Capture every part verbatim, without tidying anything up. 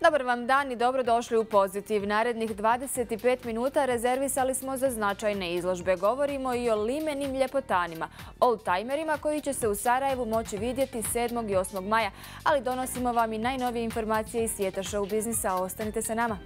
Dobar vam dan i dobrodošli u Pozitiv. Narednih dvadeset pet minuta rezervisali smo za značajne izložbe. Govorimo i o limenim ljepotanima, oldtimerima koji će se u Sarajevu moći vidjeti sedmog i osmog maja, ali donosimo vam i najnovije informacije iz svijeta show biznisa. Ostanite sa nama.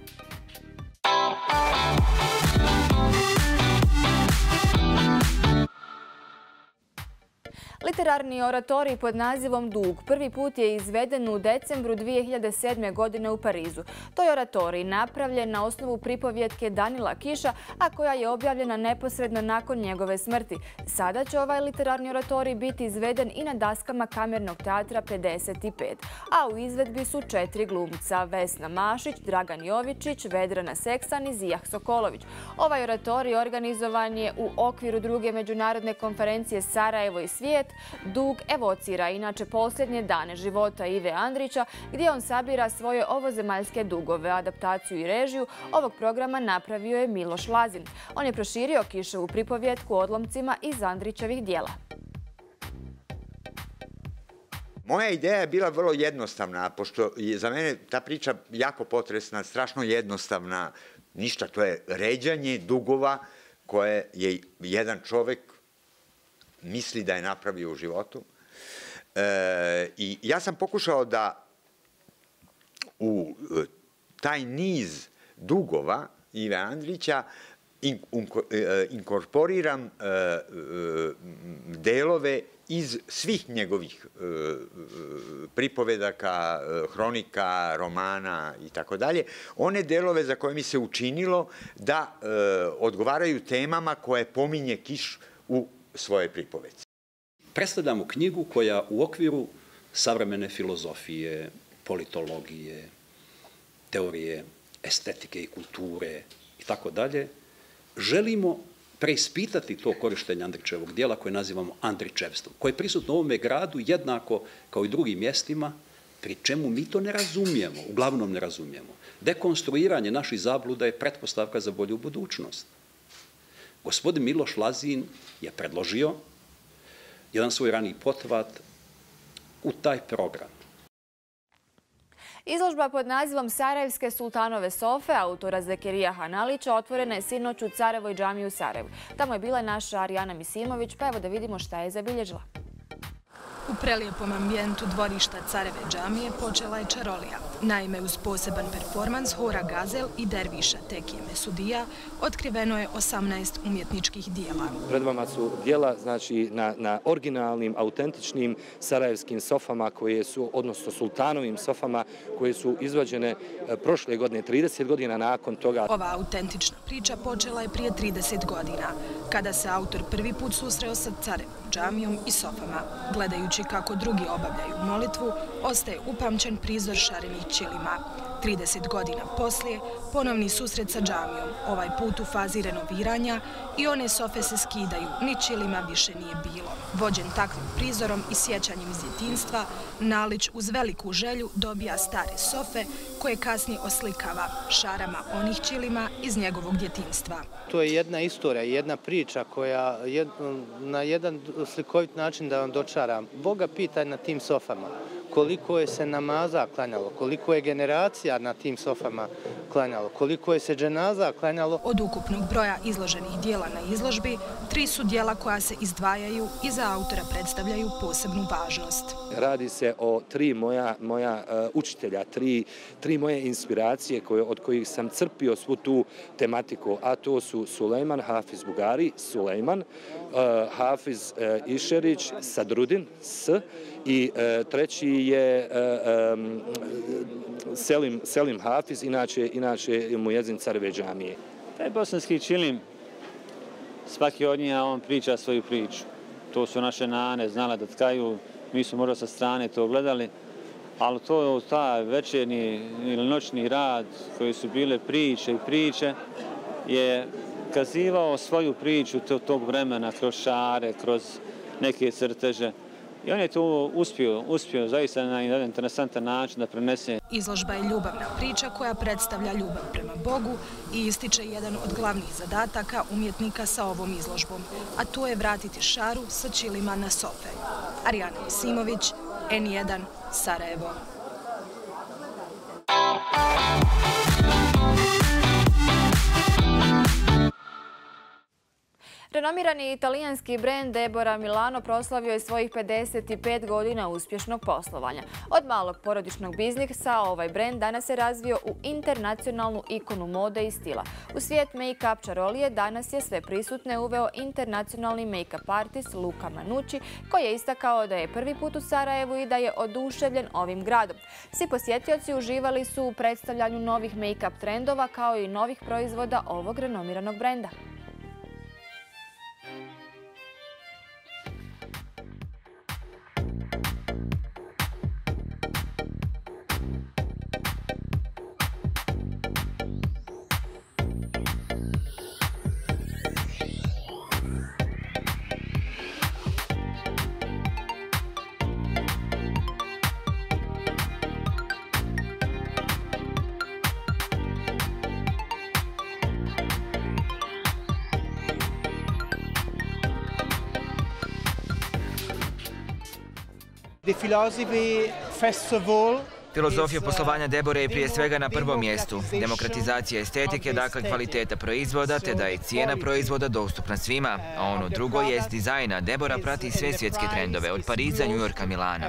Literarni oratorij pod nazivom Dug prvi put je izveden u decembru dvije hiljade sedme. godine u Parizu. To je oratorij napravljen na osnovu pripovjetke Danila Kiša, a koja je objavljena neposredno nakon njegove smrti. Sada će ovaj literarni oratorij biti izveden i na daskama Kamernog teatra pedeset pet, a u izvedbi su četiri glumca: Vesna Mašić, Dragan Jovičić, Vedrana Seksan i Zijah Sokolović. Ovaj oratorij organizovan je u okviru druge međunarodne konferencije Sarajevo i svijet. Dug evocira inače posljednje dane života Ive Andrića, gdje on sabira svoje ovozemaljske dugove. Adaptaciju i režiju ovog programa napravio je Miloš Lazin. On je proširio Kiševu pripovjetku odlomcima iz Andrićevih dijela. Moja ideja je bila vrlo jednostavna, pošto je za mene ta priča jako potresna, strašno jednostavna. Ništa, to je ređanje dugova koje je jedan čovjek misli da je napravio u životu. E, I ja sam pokušao da u taj niz dugova Ive Andrića in, un, inkorporiram e, delove iz svih njegovih e, pripovedaka, hronika, romana i tako dalje. One delove za koje mi se učinilo da e, odgovaraju temama koje pominje Kiš u svoje pripovesti. Predstavljamo knjigu koja u okviru savremene filozofije, politologije, teorije, estetike i kulture i tako dalje, želimo preispitati to korištenje Andrićevog dijela koje nazivamo Andrićevstvom, koje je prisutno u ovome gradu jednako kao i drugim mjestima, pri čemu mi to ne razumijemo, uglavnom ne razumijemo. Dekonstruiranje naših zabluda je pretpostavka za bolju budućnost. Gospodin Miloš Lazin je predložio jedan svoj raniji pothvat u taj program. Izložba pod nazivom Sarajevske sultanove sofe autora Zekirija Hanalića otvorena je sinoć u Carevoj džamiji u Sarajevu. Tamo je bila naša Arijana Misimović, pa evo da vidimo šta je zabilježila. U prelijepom ambijentu dvorišta Careve džamije počela je čarolija. Naime, uz poseban performans hora Gazel i derviša Tekije Mesudija otkriveno je osamnaest umjetničkih dijela. Pred vama su dijela znači, na, na originalnim, autentičnim sarajevskim sofama, koje su, odnosno sultanovim sofama, koje su izvađene prošle godine, trideset godina nakon toga. Ova autentična priča počela je prije trideset godina, kada se autor prvi put susreo sa Carevom džamijom i sofama. Gledajući kako drugi obavljaju molitvu, ostaje upamćen prizor šarenih ćilima. trideset godina poslije, ponovni susret sa džamijom, ovaj put u fazi renoviranja, i one sofe se skidaju, ni ćilima više nije bilo. Vođen takvim prizorom i sjećanjem iz djetinjstva, Nalić uz veliku želju dobija stare sofe koje kasnije oslikava šarama onih ćilima iz njegovog djetinjstva. To je jedna istorija, jedna priča koja je na jedan slikovit način da vam dočaram. Boga pita na tim sofama koliko je se namaza klanjalo, koliko je generacija na tim sofama klanjalo, koliko je se dženaza klanjalo. Od ukupnog broja izloženih dijela na izložbi, tri su dijela koja se izdvajaju i za autora predstavljaju posebnu važnost. Radi se o tri moja, moja uh, učitelja, tri, tri moje inspiracije koje, od kojih sam crpio svu tu tematiku, a to su Sulejman Hafiz Bugari, Sulejman, uh, Hafiz uh, Išerić, Sadrudin, S, i uh, treći je uh, um, Selim, Selim Hafiz, inače, inače mujezin Careve džamije. Taj bosanski čilim, svaki od njih on priča svoju priču. To su naše nane znale da tkaju, mi smo možda sa strane to gledali, ali to taj večerni ili noćni rad koji su bile priče i priče je kazivao svoju priču tog vremena kroz šare, kroz neke crteže. I on je to uspio, uspio zaista na jedan interesantan način da prenese. Izložba je ljubavna priča koja predstavlja ljubav prema Bogu i ističe jedan od glavnih zadataka umjetnika sa ovom izložbom, a to je vratiti šaru sa ćilima na sofe. Arijana Misimović, N jedan, Sarajevo. Renomirani italijanski brend Deborah Milano proslavio je svojih pedeset pet godina uspješnog poslovanja. Od malog porodičnog biznisa ovaj brend danas se razvio u internacionalnu ikonu mode i stila. U svijet make-up čarolije danas je sve prisutne uveo internacionalni make-up artist Luca Manucci, koji je istakao da je prvi put u Sarajevu i da je oduševljen ovim gradom. Svi posjetioci uživali su u predstavljanju novih make-up trendova kao i novih proizvoda ovog renomiranog brenda. Filozofija poslovanja Debore je prije svega na prvom mjestu. Demokratizacija estetike, dakle kvaliteta proizvoda, te da je cijena proizvoda dostupna svima. A ono drugo jest dizajna. Debora prati sve svjetske trendove, od Pariza, New Yorka, Milana.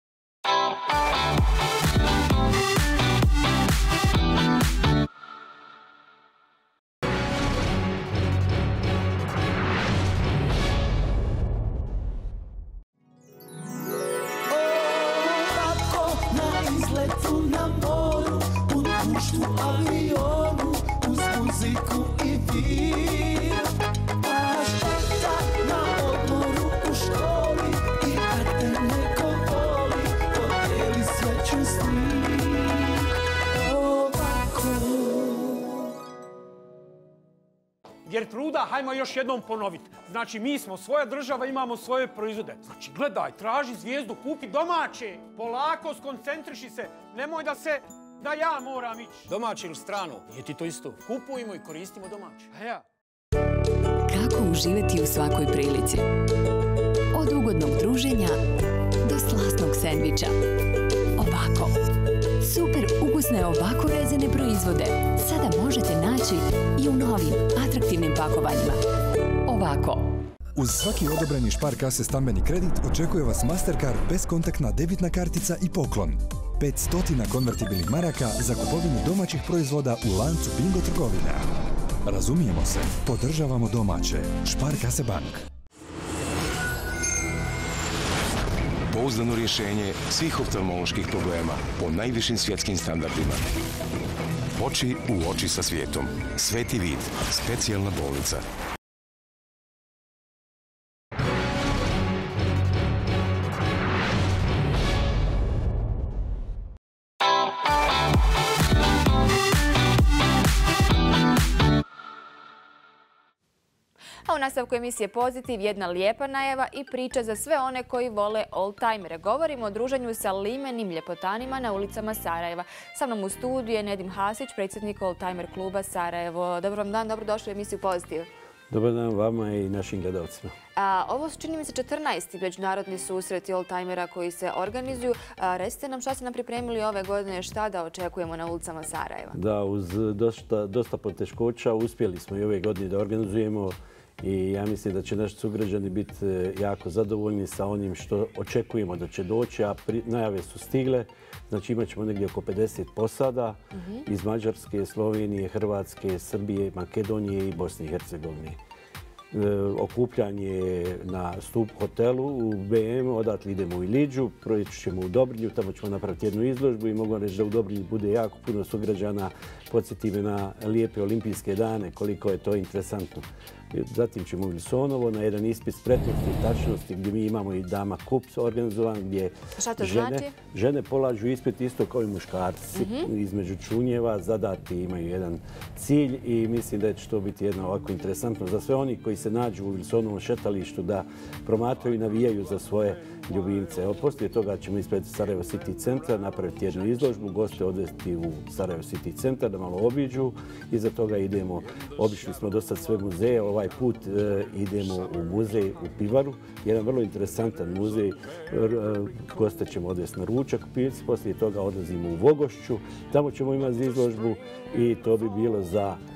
Gertruda, hajmo još jednom ponoviti. Znači, mi smo svoja država, imamo svoje proizvode. Znači, gledaj, traži zvijezdu, kupi domaće. Polako, skoncentriši se. Nemoj da se, da ja moram ići. Domaće ili strano, nije ti to isto. Kupujemo i koristimo domaće. A ja. Kako uživati u svakoj prilici? Od ugodnog druženja do slasnog sendviča. Ovako. Super ukusne ovako rezane proizvode sada možete naći i u novim, atraktivnim pakovanjima. Ovako. Uz svaki odobreni Sparkasse stambeni kredit očekuje vas Mastercard bezkontaktna debitna kartica i poklon. petsto konvertibilnih maraka za kupovinu domaćih proizvoda u lancu Bingo trgovina. Razumijemo se, podržavamo domaće. Sparkasse Bank. Pouzdano rješenje svih oftalmoloških problema po najvišim svjetskim standardima. Oči u oči sa svijetom. Sveti vid. Specijalna bolnica. A u nastavku emisije Pozitiv jedna lijepa najava i priča za sve one koji vole oldtimere. Govorimo o druženju sa limenim ljepotanima na ulicama Sarajeva. Sa mnom u studiju je Nedim Hasić, predsjednik Oldtimer kluba Sarajevo. Dobar vam dan, dobrodošli u emisiju Pozitiv. Dobar dan vama i našim gledalcima. A, ovo su, čini mi se, četrnaesti međunarodni susreti oldtimera koji se organizuju. A, recite nam šta ste nam pripremili ove godine, šta da očekujemo na ulicama Sarajeva? Da, uz dosta, dosta poteškoća uspjeli smo i ove godine da organizujemo i ja mislim da će naši sugrađani biti jako zadovoljni sa onim što očekujemo da će doći, a pri, najave su stigle. Znači imat ćemo negdje oko pedeset posada uh-huh. iz Mađarske, Slovenije, Hrvatske, Srbije, Makedonije i Bosne i Hercegovine. E, okupljanje na Stup hotelu u B M, odatle idemo u Iliđu, proći ćemo u Dobrinju, tamo ćemo napraviti jednu izložbu i mogu reći da u Dobrinju bude jako puno sugrađana. Podsjeti me na lijepe olimpijske dane, koliko je to interesantno. Zatim ćemo u Vilsonovo na jedan ispit spretnosti i tačnosti gdje mi imamo i dama kup organizovan gdje žene, znači? žene polažu ispit isto kao i muškarci uh-huh. između čunjeva, zadati imaju jedan cilj i mislim da će to biti jedno ovako interesantno za sve oni koji se nađu u Vilsonovom šetalištu da promatraju i navijaju za svoje ljubimce. Evo, poslije toga ćemo ispred Sarajevo City centra napraviti jednu izložbu, goste odvesti u Sarajevo City centar da malo obiđu. Iza toga idemo, obišli smo do sad sve muzeje, ovaj put e, idemo u muzej u Pivaru, jedan vrlo interesantan muzej, e, goste ćemo odvesti na ručak u Pivci, poslije toga odlazimo u Vogošću, tamo ćemo imati izložbu i to bi bilo za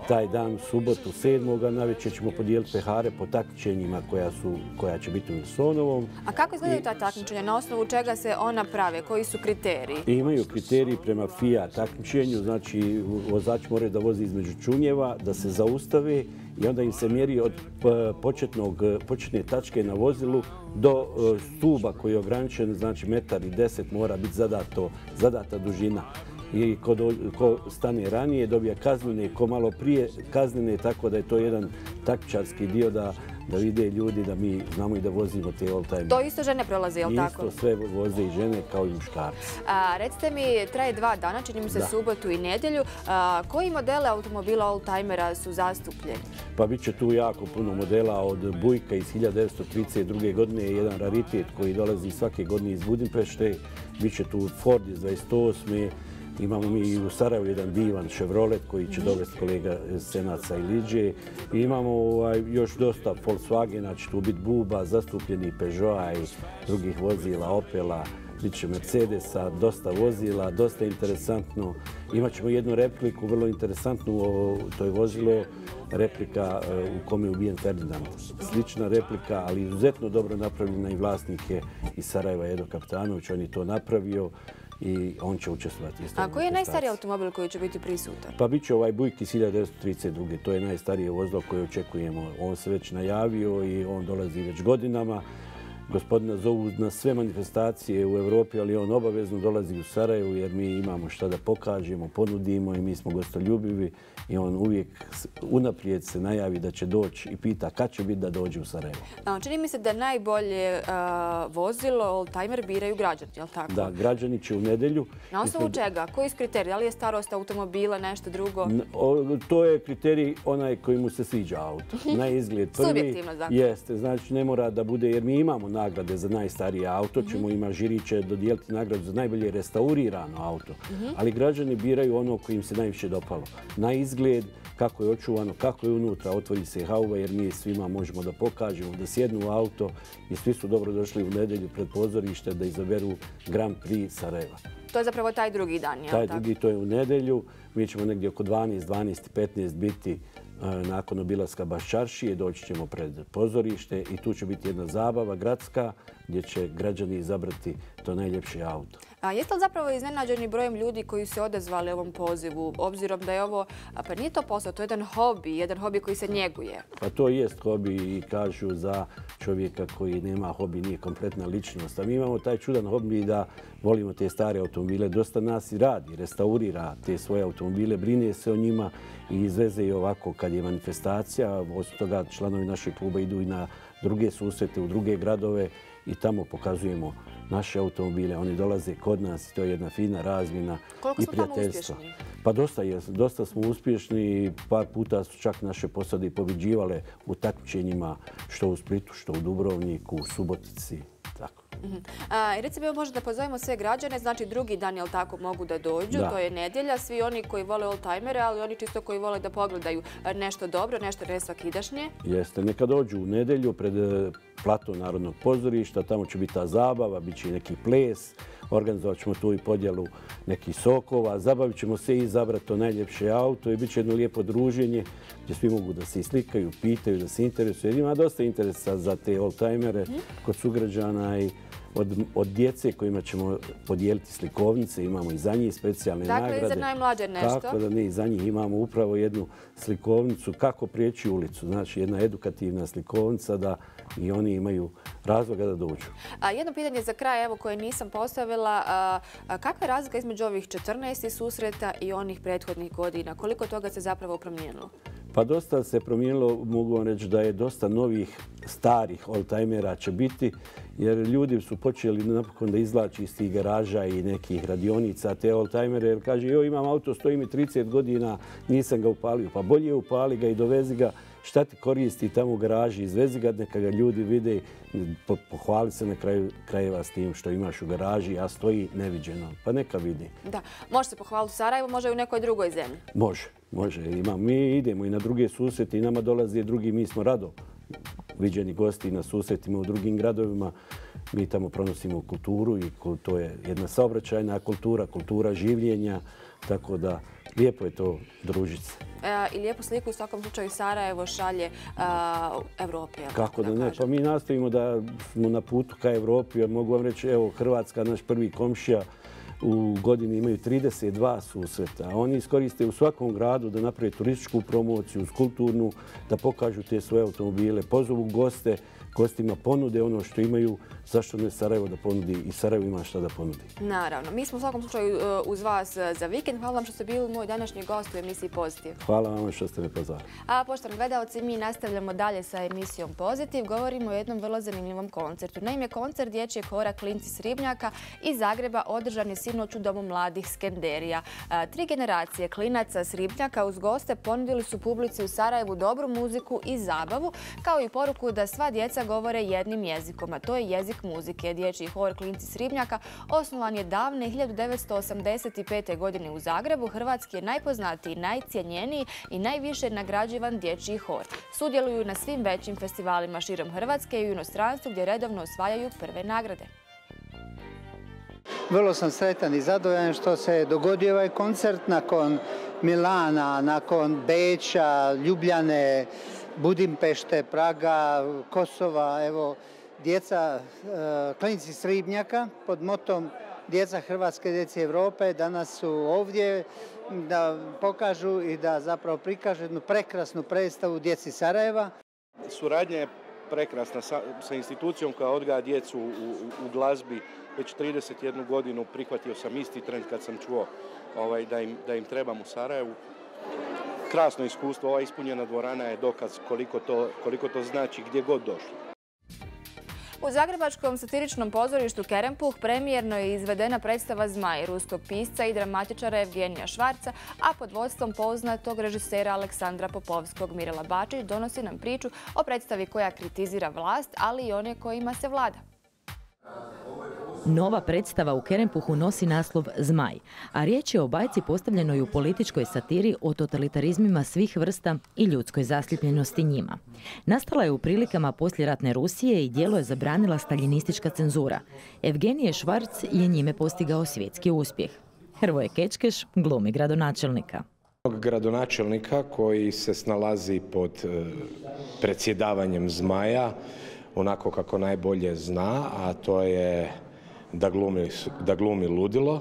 taj dan u subotu sedmoga navečer ćemo podijeliti pehare po takmičenjima koja, su, koja će biti u Sonovom. A kako izgledaju ta takmičenja? Na osnovu čega se ona prave? Koji su kriteriji? I imaju kriteriji prema F I A takmičenju, znači vozač moraju da vozi između čunjeva, da se zaustave i onda im se mjeri od početnog, početne tačke na vozilu do stuba koji je ograničen, znači metar i deset mora biti zadato, zadata dužina. I ko, do, ko stane ranije dobija kaznene, ko malo prije kaznene, tako da je to jedan takmičarski dio da, da vide ljudi da mi znamo i da vozimo te all-time. To isto žene prolaze, je li tako? Isto sve voze i žene kao i muškarci. A, recite mi, traje dva dana, čini mi se Da. subotu i nedjelju. A, koji modele automobila all-timera su zastupljeni? Pa bit će tu jako puno modela od Bujka iz hiljadu devetsto trideset druge. godine, jedan raritet koji dolazi svake godine iz Budimpešte. Biće tu Ford iz dvadeset osme. Imamo mi i u Sarajevu jedan divan Chevrolet koji će dovesti kolega Senaca i Liđe. I imamo ovaj, još dosta Volkswagena, će tu biti Buba, zastupljeni Peugeota i drugih vozila, Opela, bit će Mercedesa, dosta vozila, dosta interesantno. Imaćemo jednu repliku, vrlo interesantnu, to je vozilo replika u kome je ubijen Ferdinand. Slična replika, ali izuzetno dobro napravljena i vlasnik je iz Sarajeva Edo Kapitanović, on je to napravio i on će učestvovati. A koji je najstariji automobil koji će biti prisutan? Pa bit će ovaj Bujk iz hiljadu devetsto trideset druge. To je najstarije vozilo koje očekujemo. On se već najavio i on dolazi već godinama. Gospodina zovu na sve manifestacije u Evropi, ali on obavezno dolazi u Sarajevu jer mi imamo šta da pokažemo, ponudimo i mi smo gostoljubivi i on uvijek unaprijed se najavi da će doći i pita kad će biti da dođe u Sarajevo. Čini mi se da najbolje uh, vozilo all-timer biraju građani, je li tako? Da, građani će u nedelju. Na osnovu čega? Koji su kriteriji? Da li je starost automobila, nešto drugo? O, to je kriterij onaj koji mu se sviđa auto. Na izgled prvi. Subjektivno, dakle. Jeste, znači ne mora da bude, jer mi imamo nagrade za najstarije auto, ćemo ima žiri će dodijeliti nagradu za najbolje restaurirano auto. Ali građani biraju ono koji im se najviše dopalo. Na izgled, kako je očuvano, kako je unutra, otvori se hauba jer mi svima možemo da pokažemo, da sjednu u auto i svi su dobro došli u nedelju pred pozorište da izaberu Grand Prix Sarajeva. To je zapravo taj drugi dan, je li tako? Taj drugi, to je u nedelju. Mi ćemo negdje oko dvanaest, dvanaest i petnaest biti nakon obilaska Baščaršije, doći ćemo pred pozorište i tu će biti jedna zabava gradska gdje će građani izabrati to najljepše auto. A jeste li zapravo iznenađeni brojem ljudi koji se odazvali ovom pozivu, obzirom da je ovo, pa nije to posao, to je jedan hobi, jedan hobi koji se njeguje? Pa to jest hobi i kažu za čovjeka koji nema hobi, nije kompletna ličnost. A mi imamo taj čudan hobi da volimo te stare automobile. Dosta nas i radi, restaurira te svoje automobile, brine se o njima i izveze i ovako kad je manifestacija. Osim toga članovi našeg kluba idu i na druge susrete u druge gradove i tamo pokazujemo naše automobile. Oni dolaze kod nas i to je jedna fina razmjena i prijateljstvo. Pa dosta je, dosta smo uspješni. Par puta su čak naše posade pobjeđivale u takmičenjima što u Splitu, što u Dubrovniku, u Subotici. Tako. I recimo možda da pozovemo sve građane, znači drugi dan, jel tako, mogu da dođu, to je nedjelja, svi oni koji vole all-timere, ali oni čisto koji vole da pogledaju nešto dobro, nešto nesvakidašnje. Jeste, neka dođu u nedjelju pred plato Narodnog pozorišta, tamo će biti ta zabava, bit će neki ples, organizovat ćemo tu i podjelu nekih sokova, zabavit ćemo se i izabrati to najljepše auto i bit će jedno lijepo druženje gdje svi mogu da se islikaju, pitaju, da se interesuju. Ima dosta interesa za te all-timere kod sugrađana i od, od djece kojima ćemo podijeliti slikovnice, imamo i za njih specijalne dakle, nagrade. Dakle, i za najmlađe nešto? Tako da ne, i za njih imamo upravo jednu slikovnicu kako prijeći ulicu. Znači, jedna edukativna slikovnica da i oni imaju razloga da dođu. A jedno pitanje za kraj, evo, koje nisam postavila. A, a kakva je razlika između ovih četrnaest susreta i onih prethodnih godina? Koliko toga se zapravo promijenilo? Pa dosta se promijenilo, mogu vam reći da je dosta novih starih all-timera će biti, jer ljudi su počeli napokon da izvlači iz tih garaža i nekih radionica te all-timere, jer kaže, jo, imam auto, stoji mi trideset godina, nisam ga upalio. Pa bolje upali ga i dovezi ga, šta ti koristi tamo u garaži, izvezi ga, neka ga ljudi vide, pohvali se na kraju krajeva s tim što imaš u garaži, a stoji neviđeno, pa neka vidi. Da, može se pohvaliti u Sarajevu, može i u nekoj drugoj zemlji. Može, može. Ima. Mi idemo i na druge susrete i nama dolaze drugi, mi smo rado viđeni gosti na susretima u drugim gradovima. Mi tamo pronosimo kulturu i to je jedna saobraćajna kultura, kultura življenja, tako da lijepo je to družiti se. I lijepu sliku u svakom slučaju Sarajevo šalje Evropi. Kako da ne? Pa mi nastavimo da smo na putu ka Evropi. Mogu vam reći, evo, Hrvatska, naš prvi komšija, u godini imaju trideset dva susreta. Oni iskoriste u svakom gradu da naprave turističku promociju, kulturnu, da pokažu te svoje automobile, pozovu goste, gostima ponude ono što imaju, zašto ne Sarajevo da ponudi i Sarajevo ima šta da ponudi. Naravno. Mi smo u svakom slučaju uz vas za vikend. Hvala vam što ste bili moj današnji gost u emisiji Pozitiv. Hvala vam što ste me pozvali. A poštovani gledalci, mi nastavljamo dalje sa emisijom Pozitiv. Govorimo o jednom vrlo zanimljivom koncertu. Naime, koncert dječjeg hora Klinci s Ribnjaka iz Zagreba održan je sinoć u Domu mladih Skenderija. Tri generacije klinaca s Ribnjaka uz goste ponudili su publici u Sarajevu dobru muziku i zabavu, kao i poruku da sva djeca govore jednim jezikom, a to je jezik muzike. Dječji hor Klinci s Ribnjaka osnovan je davne hiljadu devetsto osamdeset pete. godine u Zagrebu. Hrvatski je najpoznatiji, najcijenjeniji i najviše nagrađivan dječji hor. Sudjeluju na svim većim festivalima širom Hrvatske i u inostranstvu gdje redovno osvajaju prve nagrade. Vrlo sam sretan i zadovoljan što se dogodio ovaj koncert nakon Milana, nakon Beča, Ljubljane, Budimpešte, Praga, Kosova. Evo, djeca Klinci s Ribnjaka pod motom Djeca Hrvatske, djece Evrope danas su ovdje da pokažu i da zapravo prikažu jednu prekrasnu predstavu djeci Sarajeva. Suradnja je prekrasna sa, sa institucijom koja odgaja djecu u, u, u glazbi. Već trideset jednu godinu prihvatio sam isti trend kad sam čuo ovaj, da, im, da im trebam u Sarajevu. Krasno iskustvo, ova ispunjena dvorana je dokaz koliko to, koliko to znači gdje god došlo. U zagrebačkom satiričnom pozorištu Kerempuh premijerno je izvedena predstava Zmaj ruskog pisca i dramatičara Evgenija Švarca, a pod vodstvom poznatog režisera Aleksandra Popovskog. Mirela Bačić donosi nam priču o predstavi koja kritizira vlast, ali i one kojima se vlada. Nova predstava u Kerempuhu nosi naslov Zmaj, a riječ je o bajci postavljenoj u političkoj satiri o totalitarizmima svih vrsta i ljudskoj zasljepljenosti njima. Nastala je u prilikama poslijeratne Rusije i djelo je zabranila staljinistička cenzura. Evgenije Švarc je njime postigao svjetski uspjeh. Hrvoje Kečkeš glumi gradonačelnika. Gradonačelnika koji se snalazi pod predsjedavanjem Zmaja, onako kako najbolje zna, a to je da glumi, da glumi ludilo.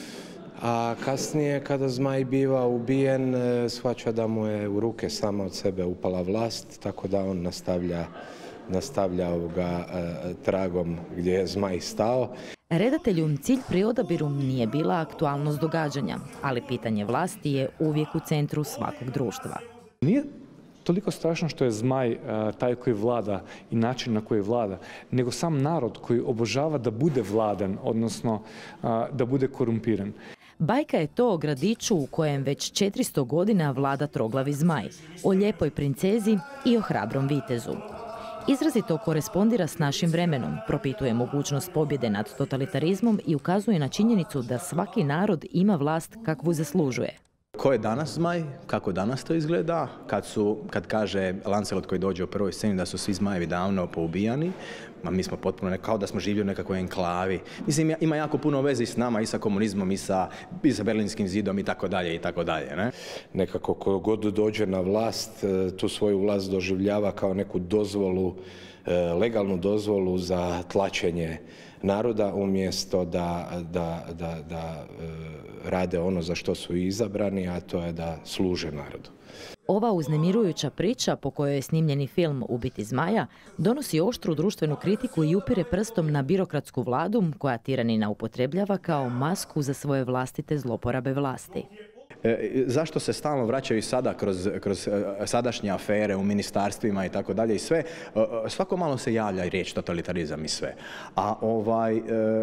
A kasnije, kada Zmaj biva ubijen, shvaća da mu je u ruke sama od sebe upala vlast, tako da on nastavlja, nastavlja ovoga, tragom gdje je Zmaj stao. Redatelju cilj pri odabiru nije bila aktualnost događanja, ali pitanje vlasti je uvijek u centru svakog društva. Nije toliko strašno što je Zmaj taj koji vlada i način na koji vlada, nego sam narod koji obožava da bude vladan, odnosno da bude korumpiran. Bajka je to o gradiću u kojem već četiristo godina vlada troglavi Zmaj, o lijepoj princezi i o hrabrom vitezu. Izrazito korespondira s našim vremenom, propituje mogućnost pobjede nad totalitarizmom i ukazuje na činjenicu da svaki narod ima vlast kakvu zaslužuje. Ko je danas Zmaj? Kako danas to izgleda? Kad, su, kad kaže Lancelot koji dođe u prvoj sceni da su svi zmajevi davno poubijani, ma mi smo potpuno ne, kao da smo živjeli u nekakvoj enklavi. Mislim, ima jako puno veze s nama, i sa komunizmom, i sa, i sa Berlinskim zidom, i tako dalje, i tako dalje. Ne? Nekako ko god dođe na vlast, tu svoju vlast doživljava kao neku dozvolu, legalnu dozvolu za tlačenje naroda, umjesto da, da, da, da rade ono za što su izabrani, a to je da služe narodu. Ova uznemirujuća priča, po kojoj je snimljeni film Ubiti Zmaja, donosi oštru društvenu kritiku i upire prstom na birokratsku vladu koja tiranina upotrebljava kao masku za svoje vlastite zloporabe vlasti. E, zašto se stalno vraćaju sada kroz, kroz sadašnje afere u ministarstvima i tako dalje i sve, svako malo se javlja i riječ totalitarizam i sve. A ovaj, e,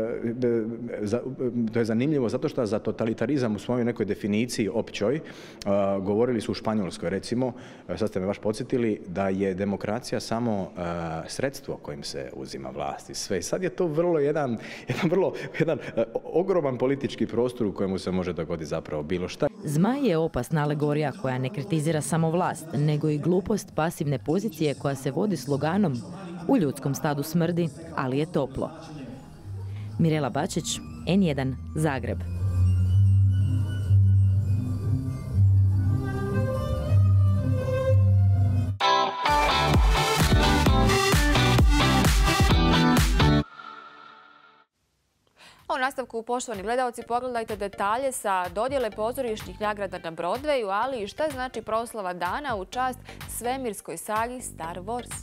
za, to je zanimljivo zato što za totalitarizam u svojoj nekoj definiciji općoj e, govorili su u Španjolskoj, recimo, sad ste me baš podsjetili, da je demokracija samo e, sredstvo kojim se uzima vlast i sve. I sad je to vrlo jedan, jedan, vrlo, jedan e, ogroman politički prostor u kojemu se može dogoditi zapravo bilo šta. Zmaj je opasna alegorija koja ne kritizira samo vlast, nego i glupost pasivne pozicije koja se vodi sloganom "U ljudskom stadu smrdi, ali je toplo". Mirela Bačić, N jedan, Zagreb. nastavku, poštovani gledalci, pogledajte detalje sa dodjele pozorišnih nagrada na Broadwayu, ali i šta znači proslava dana u čast svemirskoj sagi Star Wars.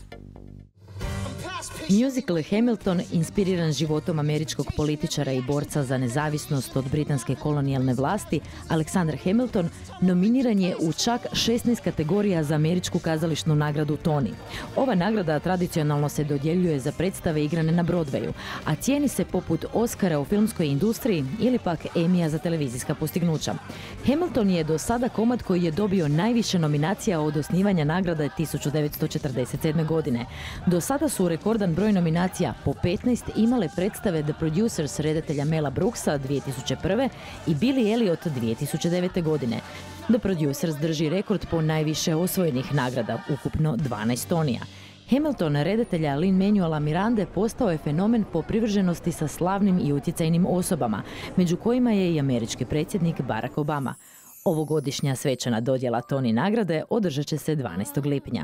Musical Hamilton, inspiriran životom američkog političara i borca za nezavisnost od britanske kolonijalne vlasti, Alexander Hamilton, nominiran je u čak šesnaest kategorija za američku kazališnu nagradu Tony. Ova nagrada tradicionalno se dodjeljuje za predstave igrane na Broadwayu, a cijeni se poput Oscara u filmskoj industriji ili pak Emmya za televizijska postignuća. Hamilton je do sada komad koji je dobio najviše nominacija od osnivanja nagrade tisuću devetsto četrdeset sedme. godine. Do sada su rekordan broj nominacija, po petnaest, imale predstave The Producers redatelja Mela Brooksa dvije tisuće prve. i Billy Elliot dvije tisuće devete. godine. The Producers drži rekord po najviše osvojenih nagrada, ukupno dvanaest Tonija. Hamilton, redatelja Lin-Manuela Mirande, postao je fenomen po privrženosti sa slavnim i utjecajnim osobama, među kojima je i američki predsjednik Barack Obama. Ovogodišnja svečana dodjela Tony nagrade održat će se dvanaestog lipnja.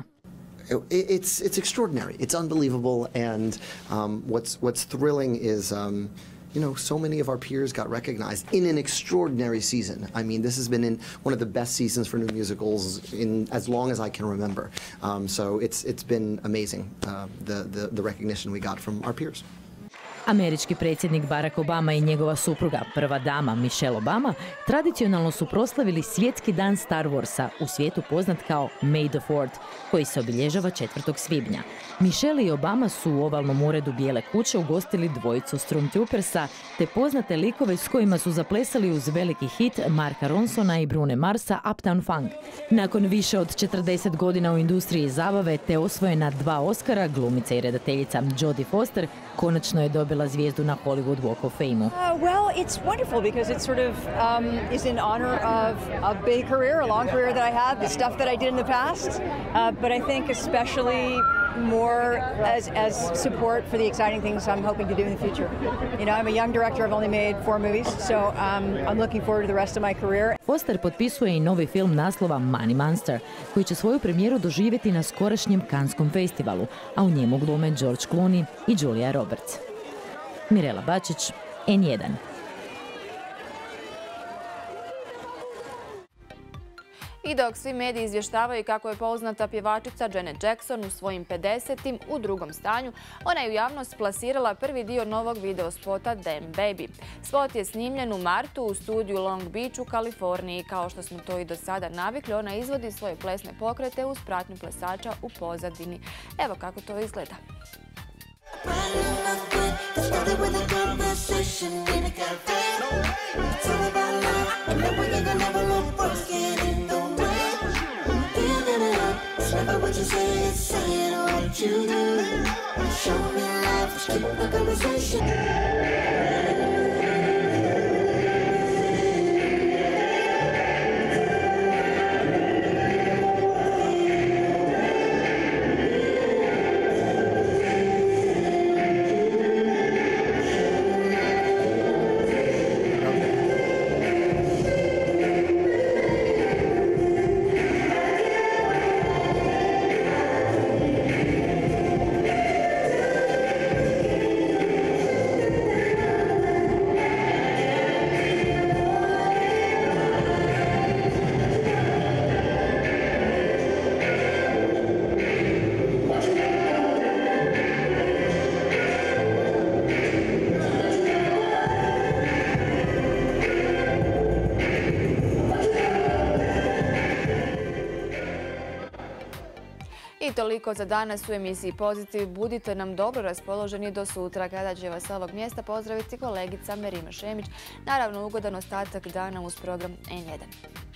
It's it's extraordinary. It's unbelievable, and um, what's what's thrilling is um, you know, so many of our peers got recognized in an extraordinary season. I mean, this has been in one of the best seasons for new musicals in as long as I can remember. Um, so it's it's been amazing, uh, the, the the recognition we got from our peers. Američki predsjednik Barack Obama i njegova supruga, prva dama Michelle Obama, tradicionalno su proslavili svjetski dan Star Warsa, u svijetu poznat kao May the fourth, koji se obilježava četvrtog svibnja. Michelle i Obama su u ovalnom uredu Bijele kuće ugostili dvojicu Stormtroopersa, te poznate likove s kojima su zaplesali uz veliki hit Marka Ronsona i Brune Marsa Uptown Funk. Nakon više od četrdeset godina u industriji zabave te osvojena dva Oscara, glumica i redateljica Jodie Foster konačno je dobila zvijezdu na Hollywood Walk of Fame-u. Uh, well, it's wonderful because it sort of um, is in honor of a big career, a long career that I had, the stuff that I did in the past, uh, but I think especially more as, as support for the exciting things I'm hoping to do in the future. You know, I'm a young director, I've only made four movies, so um, I'm looking forward to the rest of my career. Foster potpisuje i novi film naslova Money Monster, koji će svoju premijeru doživjeti na skorašnjem Canneskom festivalu, a u njemu glume George Clooney i Julia Roberts. Mirela Bačić, N jedan. I dok svi mediji izvještavaju kako je poznata pjevačica Janet Jackson u svojim pedesetim u drugom stanju, ona je u javnost plasirala prvi dio novog videospota Damn Baby. Spot je snimljen u martu u studiju Long Beach u Kaliforniji. Kao što smo to i do sada navikli, ona izvodi svoje plesne pokrete uz pratnju plesača u pozadini. Evo kako to izgleda. Never what you say, it's saying what you do. Show me love, let's keep the conversation. I toliko za danas u emisiji Pozitiv. Budite nam dobro raspoloženi do sutra kada će vas s ovog mjesta pozdraviti kolegica Merima Šemić. Naravno, ugodan ostatak dana uz program N jedan.